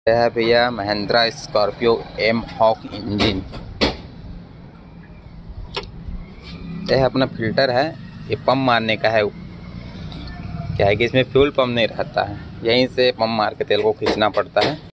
यह है भैया Mahindra Scorpio M Hawk engine. यह अपना फिल्टर है, ये पंप मारने का है। क्या है कि इसमें फ्यूल पंप नहीं रहता है, यहीं से पंप मार के तेल को खींचना पड़ता है।